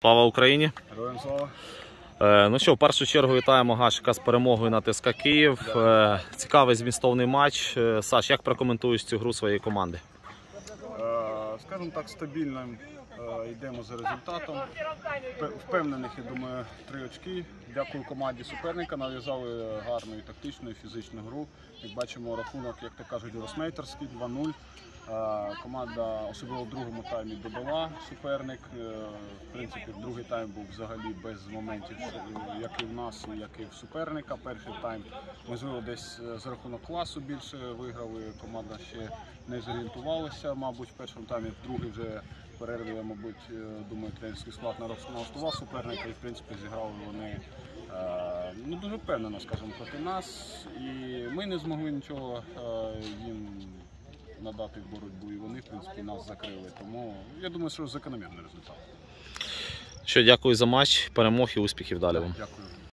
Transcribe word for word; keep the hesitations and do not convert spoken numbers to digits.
Слава Україні! Героям слава! Е, ну що, в першу чергу вітаємо Гашика з перемогою над ТСК Київ. Е, цікавий змістовний матч. Е, Саш, як прокоментуєш цю гру своєї команди? Е, скажімо так, стабільно е, йдемо за результатом. Впевнених, я думаю, три очки. Дякую команді суперника. Нав'язали гарну і тактичну, і фізичну гру. Як бачимо, рахунок, як то кажуть, гросмейтерський, два нуль. Команда, особливо в другому таймі, додала суперник. В принципі, другий тайм був взагалі без моментів, як і в нас, як і в суперника. Перший тайм, можливо, десь за рахунок класу більше виграли. Команда ще не зорієнтувалася, мабуть, в першому таймі. В другий вже перерві, я, мабуть, думаю, тренерський склад налаштував суперника і, в принципі, зіграли вони ну, дуже впевнено, скажімо, проти нас. І ми не змогли нічого їм надати в боротьбу, і вони, в принципі, нас закрили. Тому, я думаю, що закономірний результат. Що, дякую за матч, перемог і успіхів далі вам. Дякую.